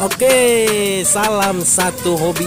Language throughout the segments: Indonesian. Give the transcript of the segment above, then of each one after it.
Oke, salam satu hobi.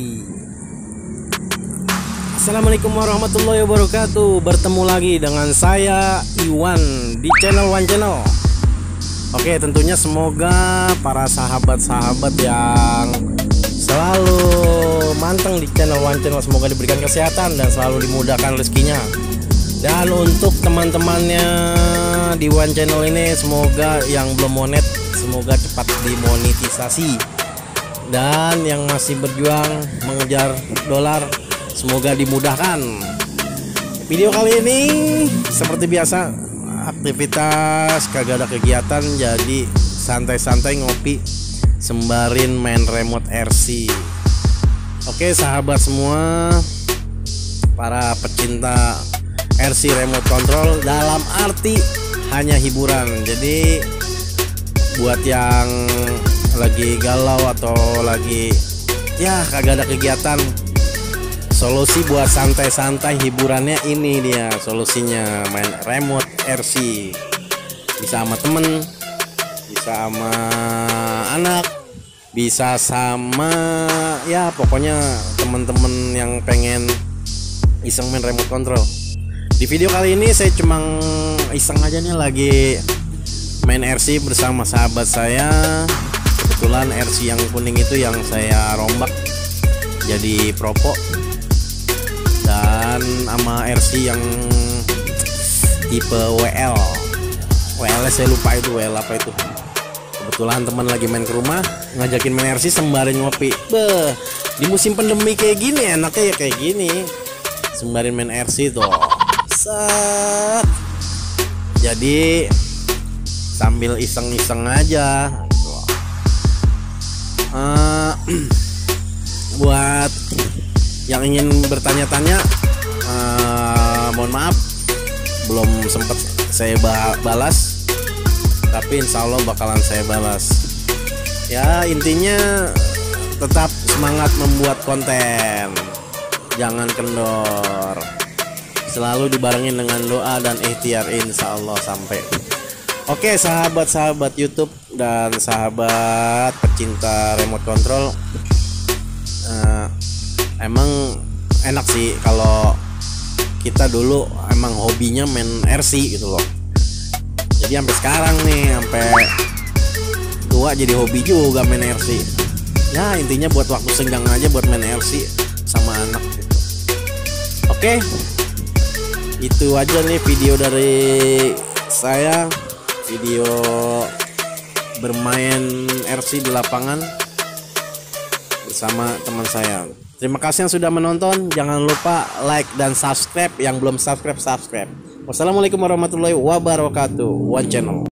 Assalamualaikum warahmatullahi wabarakatuh. Bertemu lagi dengan saya Iwan di channel One Channel. Oke, tentunya semoga para sahabat-sahabat yang selalu manteng di channel One Channel semoga diberikan kesehatan dan selalu dimudahkan rezekinya. Dan untuk teman-temannya di One Channel ini, semoga yang belum monet semoga cepat dimonetisasi, dan yang masih berjuang mengejar dolar semoga dimudahkan. Video kali ini seperti biasa, aktivitas kagak ada kegiatan, jadi santai-santai ngopi sembarin main remote RC. Oke sahabat semua, para pecinta RC remote control dalam arti hanya hiburan. Jadi buat yang lagi galau atau lagi ya kagak ada kegiatan, solusi buat santai-santai hiburannya ini dia solusinya, main remote RC. Bisa sama temen, bisa sama anak, bisa sama ya pokoknya temen-temen yang pengen iseng main remote control. Di video kali ini saya cuma iseng aja nih, lagi main RC bersama sahabat saya. Kebetulan RC yang kuning itu yang saya rombak jadi propo, dan sama RC yang tipe WL saya lupa itu WL apa itu. Kebetulan teman lagi main ke rumah ngajakin main RC sembarin ngopi. Di musim pandemi kayak gini enaknya ya kayak gini, sembarin main RC tuh. Set. Jadi sambil iseng-iseng aja. Buat yang ingin bertanya-tanya, mohon maaf belum sempat saya balas, tapi insya Allah bakalan saya balas. Ya intinya tetap semangat membuat konten, jangan kendor, selalu dibarengin dengan doa dan ikhtiar, insya Allah sampai. Oke sahabat-sahabat YouTube dan sahabat pecinta remote control, emang enak sih kalau kita dulu emang hobinya main RC gitu loh. Jadi sampai sekarang nih, sampai tua jadi hobi juga main RC. Ya intinya buat waktu senggang aja buat main RC sama anak gitu. Oke, itu aja nih video dari saya, video bermain RC di lapangan bersama teman saya. Terima kasih yang sudah menonton. Jangan lupa like dan subscribe. Yang belum subscribe. Wassalamualaikum warahmatullahi wabarakatuh. One Channel.